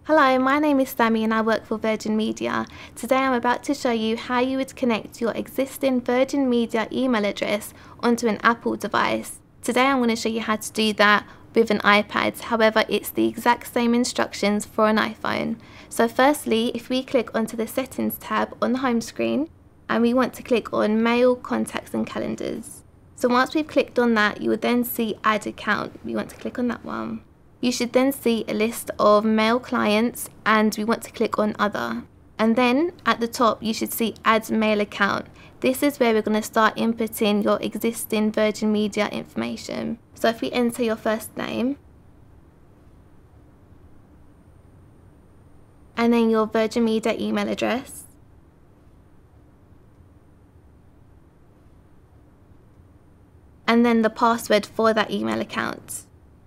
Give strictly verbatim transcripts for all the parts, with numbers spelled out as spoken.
Hello, my name is Sammy and I work for Virgin Media. Today I'm about to show you how you would connect your existing Virgin Media email address onto an Apple device. Today I'm going to show you how to do that with an iPad, however it's the exact same instructions for an iPhone. So firstly, if we click onto the settings tab on the home screen and we want to click on Mail, Contacts and Calendars. So once we've clicked on that, you will then see Add Account. We want to click on that one. You should then see a list of mail clients and we want to click on Other. And then at the top you should see Add Mail Account. This is where we're going to start inputting your existing Virgin Media information. So if we enter your first name and then your Virgin Media email address, and then the password for that email account.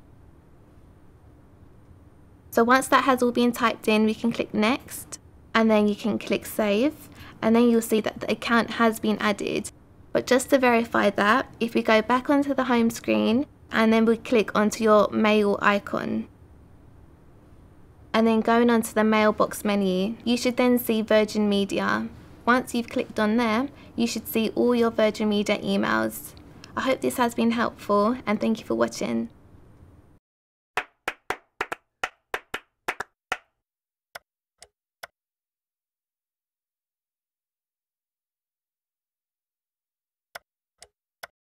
So once that has all been typed in, we can click Next and then you can click Save and then you'll see that the account has been added. But just to verify that, if we go back onto the home screen and then we click onto your mail icon and then going onto the mailbox menu, you should then see Virgin Media. Once you've clicked on there, you should see all your Virgin Media emails. I hope this has been helpful and thank you for watching.